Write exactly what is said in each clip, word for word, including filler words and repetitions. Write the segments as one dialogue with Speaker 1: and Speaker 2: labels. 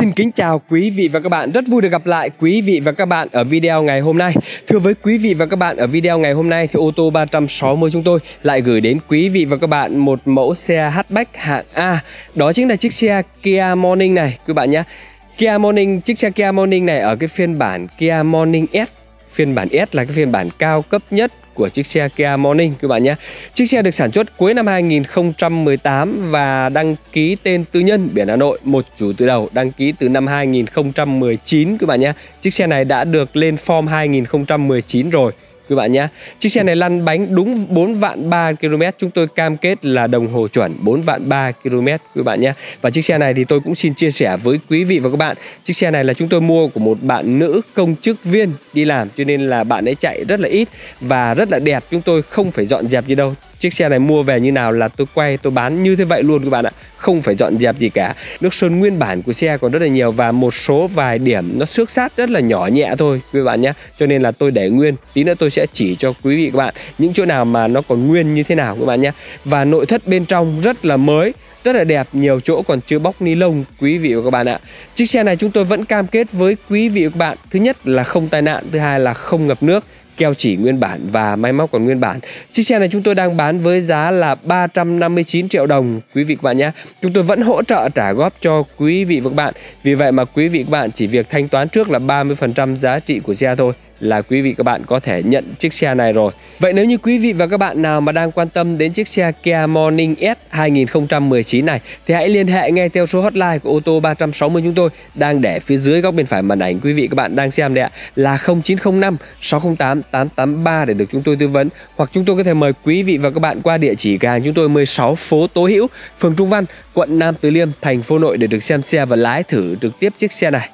Speaker 1: Xin kính chào quý vị và các bạn, rất vui được gặp lại quý vị và các bạn ở video ngày hôm nay. Thưa với quý vị và các bạn, ở video ngày hôm nay thì ô tô ba trăm sáu mươi chúng tôi lại gửi đến quý vị và các bạn một mẫu xe hatchback hạng A. Đó chính là chiếc xe Kia Morning này quý bạn nhé. Kia Morning, chiếc xe Kia Morning này ở cái phiên bản Kia Morning S. Phiên bản S là cái phiên bản cao cấp nhất của chiếc xe Kia Morning các bạn nhé. Chiếc xe được sản xuất cuối năm hai nghìn không trăm mười tám và đăng ký tên tư nhân biển Hà Nội, một chủ từ đầu, đăng ký từ năm hai nghìn không trăm mười chín các bạn nhé. Chiếc xe này đã được lên form hai nghìn không trăm mười chín rồi các bạn nhé. Chiếc xe này lăn bánh đúng bốn vạn ba ki lô mét, chúng tôi cam kết là đồng hồ chuẩn bốn vạn ba ki lô mét các bạn nhé. Và chiếc xe này thì tôi cũng xin chia sẻ với quý vị và các bạn, chiếc xe này là chúng tôi mua của một bạn nữ công chức viên đi làm, cho nên là bạn ấy chạy rất là ít và rất là đẹp, chúng tôi không phải dọn dẹp gì đâu. Chiếc xe này mua về như nào là tôi quay tôi bán như thế vậy luôn các bạn ạ, không phải dọn dẹp gì cả. Nước sơn nguyên bản của xe còn rất là nhiều và một số vài điểm nó xước sát rất là nhỏ nhẹ thôi quý bạn nhé. Cho nên là tôi để nguyên, tí nữa tôi sẽ chỉ cho quý vị các bạn những chỗ nào mà nó còn nguyên như thế nào các bạn nhé. Và nội thất bên trong rất là mới, rất là đẹp, nhiều chỗ còn chưa bóc ni lông quý vị và các bạn ạ. Chiếc xe này chúng tôi vẫn cam kết với quý vị và các bạn, thứ nhất là không tai nạn, thứ hai là không ngập nước, keo chỉ nguyên bản và máy móc còn nguyên bản. Chiếc xe này chúng tôi đang bán với giá là ba trăm năm mươi chín triệu đồng quý vị các bạn nhé. Chúng tôi vẫn hỗ trợ trả góp cho quý vị và các bạn. Vì vậy mà quý vị và các bạn chỉ việc thanh toán trước là ba mươi phần trăm giá trị của xe thôi là quý vị các bạn có thể nhận chiếc xe này rồi. Vậy nếu như quý vị và các bạn nào mà đang quan tâm đến chiếc xe Kia Morning S hai nghìn không trăm mười chín này thì hãy liên hệ ngay theo số hotline của ô tô ba trăm sáu mươi chúng tôi đang để phía dưới góc bên phải màn ảnh quý vị các bạn đang xem đấy ạ, là không chín không năm sáu không tám tám tám ba để được chúng tôi tư vấn, hoặc chúng tôi có thể mời quý vị và các bạn qua địa chỉ cửa hàng chúng tôi mười sáu phố Tố Hữu, phường Trung Văn, quận Nam Từ Liêm, thành phố Hà Nội để được xem xe và lái thử trực tiếp chiếc xe này.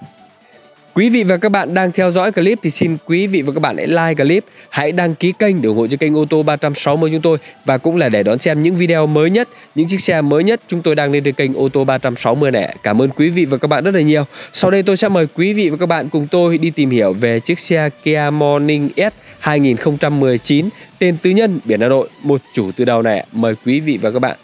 Speaker 1: Quý vị và các bạn đang theo dõi clip thì xin quý vị và các bạn hãy like clip, hãy đăng ký kênh để ủng hộ cho kênh ô tô ba trăm sáu mươi chúng tôi, và cũng là để đón xem những video mới nhất, những chiếc xe mới nhất chúng tôi đang lên trên kênh ô tô ba trăm sáu mươi này. Cảm ơn quý vị và các bạn rất là nhiều. Sau đây tôi sẽ mời quý vị và các bạn cùng tôi đi tìm hiểu về chiếc xe Kia Morning S hai nghìn không trăm mười chín tên tư nhân biển Hà Nội, một chủ từ đầu này. Mời quý vị và các bạn.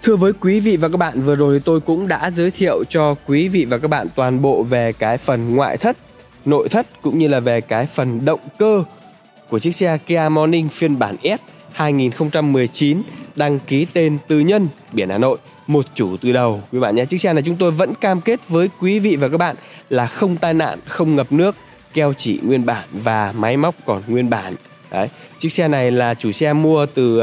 Speaker 1: Thưa với quý vị và các bạn, vừa rồi tôi cũng đã giới thiệu cho quý vị và các bạn toàn bộ về cái phần ngoại thất, nội thất cũng như là về cái phần động cơ của chiếc xe Kia Morning phiên bản S hai nghìn không trăm mười chín, đăng ký tên tư nhân, biển Hà Nội, một chủ từ đầu quý bạn nhé. Chiếc xe này chúng tôi vẫn cam kết với quý vị và các bạn là không tai nạn, không ngập nước, keo chỉ nguyên bản và máy móc còn nguyên bản. Đấy, chiếc xe này là chủ xe mua từ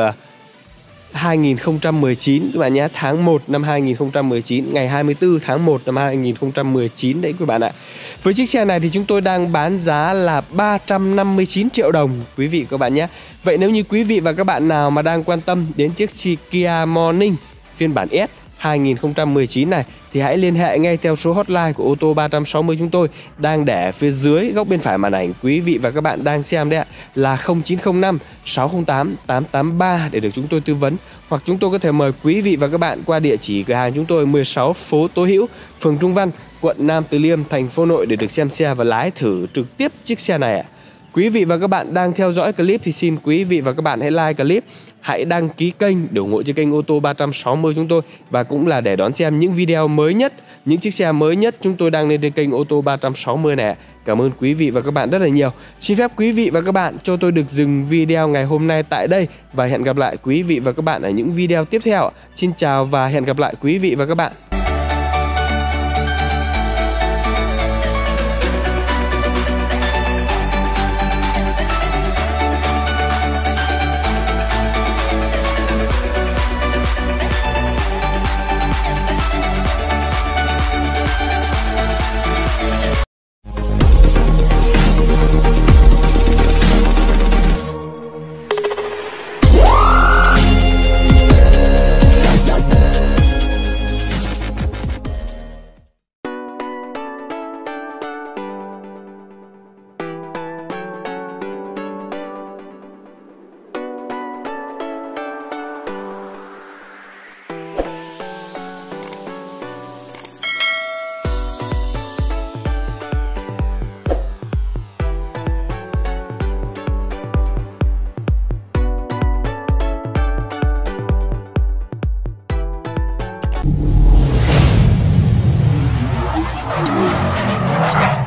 Speaker 1: hai nghìn không trăm mười chín các bạn nhé, tháng một năm hai nghìn không trăm mười chín, ngày hai mươi tư tháng một năm hai nghìn không trăm mười chín đấy quý bạn ạ. Với chiếc xe này thì chúng tôi đang bán giá là ba trăm năm mươi chín triệu đồng quý vị các bạn nhé. Vậy nếu như quý vị và các bạn nào mà đang quan tâm đến chiếc Kia Morning phiên bản S hai nghìn không trăm mười chín này thì hãy liên hệ ngay theo số hotline của ô tô ba trăm sáu mươi chúng tôi đang để phía dưới góc bên phải màn ảnh quý vị và các bạn đang xem đấy ạ, là không chín không năm sáu không tám tám tám ba để được chúng tôi tư vấn, hoặc chúng tôi có thể mời quý vị và các bạn qua địa chỉ cửa hàng chúng tôi mười sáu phố Tố Hữu, phường Trung Văn, quận Nam Từ Liêm, thành phố Hà Nội để được xem xe và lái thử trực tiếp chiếc xe này ạ. Quý vị và các bạn đang theo dõi clip thì xin quý vị và các bạn hãy like clip, hãy đăng ký kênh để ủng hộ cho kênh ô tô ba trăm sáu mươi chúng tôi, và cũng là để đón xem những video mới nhất, những chiếc xe mới nhất chúng tôi đăng lên trên kênh ô tô ba trăm sáu mươi này. Cảm ơn quý vị và các bạn rất là nhiều. Xin phép quý vị và các bạn cho tôi được dừng video ngày hôm nay tại đây và hẹn gặp lại quý vị và các bạn ở những video tiếp theo. Xin chào và hẹn gặp lại quý vị và các bạn.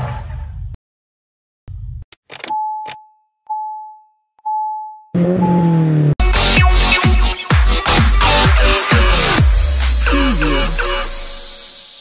Speaker 2: Thank you.